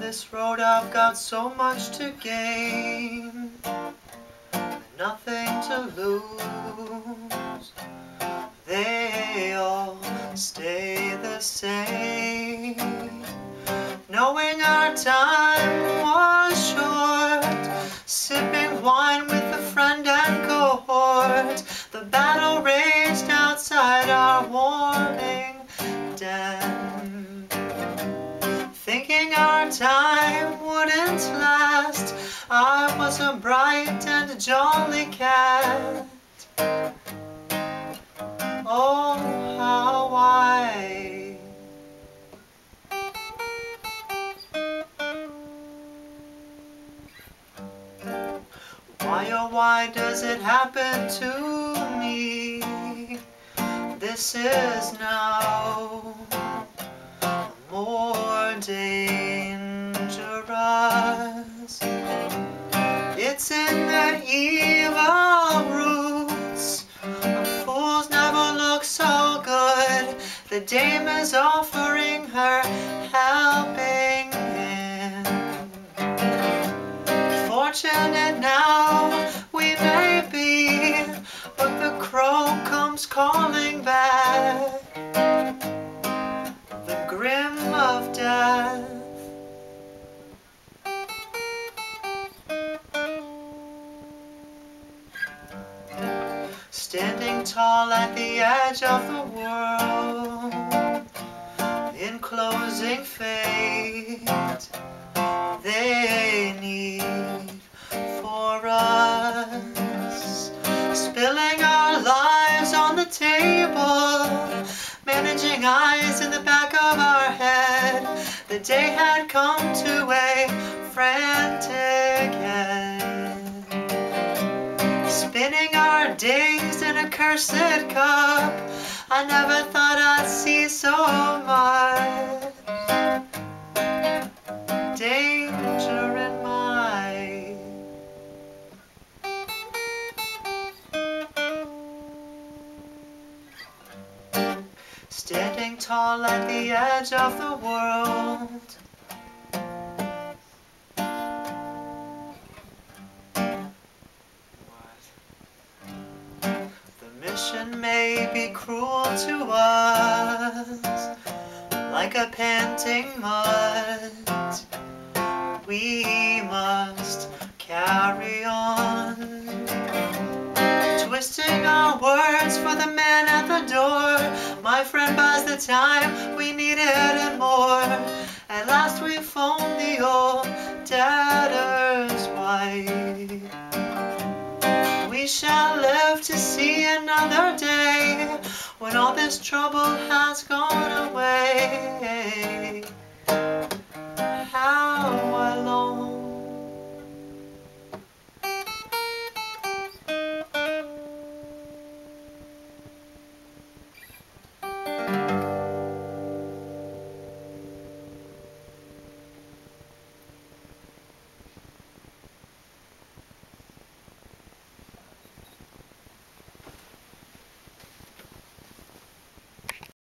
this road I've got so much to gain, nothing to lose. They all stay the same. Knowing our time was short, sipping wine with a friend and cohort, the battle raged outside our warming den. Thinking our time wouldn't last, I was a bright and jolly cat. Oh, how why, oh why does it happen to me? This is now more dangerous. It's in their evil roots. Fools never look so good. The dame is offering her helping hand. Fortunate now we may be, but the crow comes calling back, the grim of death. Standing tall at the edge of the world, in closing fate, they need for us, spilling our lives on the table, managing eyes in the back of our head. The day had come to a frantic end, spinning our days in a cursed cup. I never thought I'd see so much danger in my standing tall at the edge of the world. The mission may be cruel to us, like a panting mud. We must carry on, twisting our words for the man at the door. My friend buys the time we needed and more. At last we phoned the old debtor's wife. We shall live to see another day, when all this trouble has gone away.